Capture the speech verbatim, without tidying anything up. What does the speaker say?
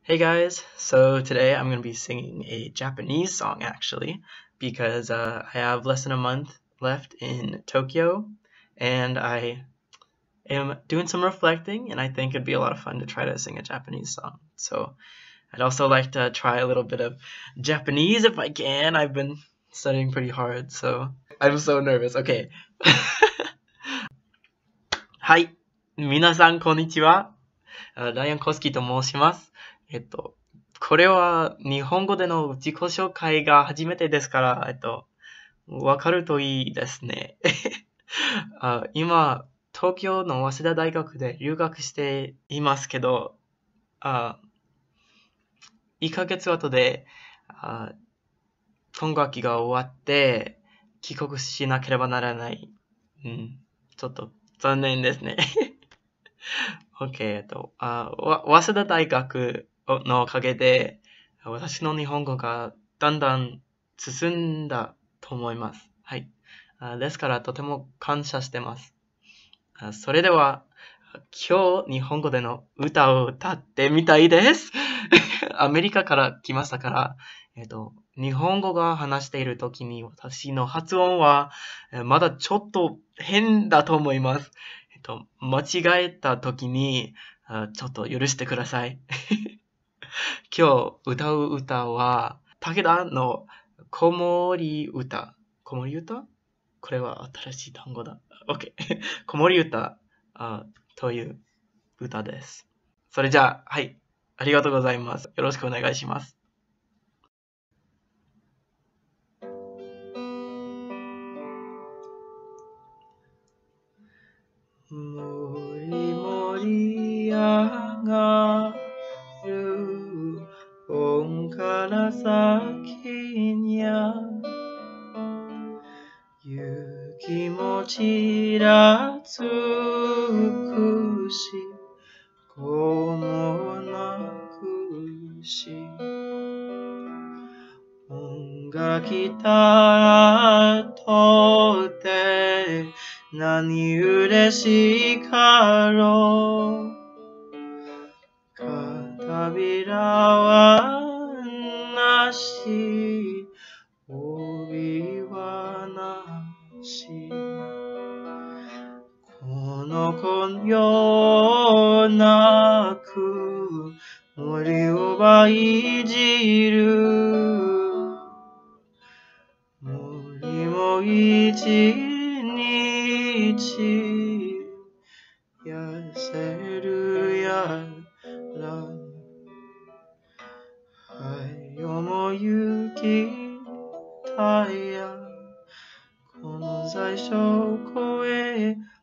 Hey guys, so today I'm going to be singing a Japanese song actually because uh, I have less than a month left in Tokyo and I am doing some reflecting and I think it'd be a lot of fun to try to sing a Japanese song. So I'd also like to try a little bit of Japanese if I can. I've been studying pretty hard, so I'm so nervous. Okay. はい。皆さんこんにちは。あライアン・コスキーと申します。えっと、これは日本語での自己紹介が初めてですから、えっと、わかるといいですね。あ今、東京の早稲田大学で留学していますけど、あいっかげつ後であ今学期が終わって帰国しなければならない。うん、ちょっと残念ですね。OK、えっと、あ、わ、早稲田大学のおかげで、私の日本語がだんだん進んだと思います。はい。あですから、とても感謝してます。あそれでは、今日日本語での歌を歌ってみたいです。アメリカから来ましたから、えっと、日本語が話しているときに私の発音はえまだちょっと変だと思います。えっと、間違えたときにあちょっと許してください。今日歌う歌は、武田の子守歌。子守歌これは新しい単語だ。OK。子守歌あという歌です。それじゃあ、はい。ありがとうございます。よろしくお願いします。もりもり上がる本から先にゃ雪もちらつくし子も泣くし音が来たらとって何嬉しいかろう片びらはなし帯はなしこの子よなく森をばいじる森も一日痩せるやらはいよもゆきたやこの最初越え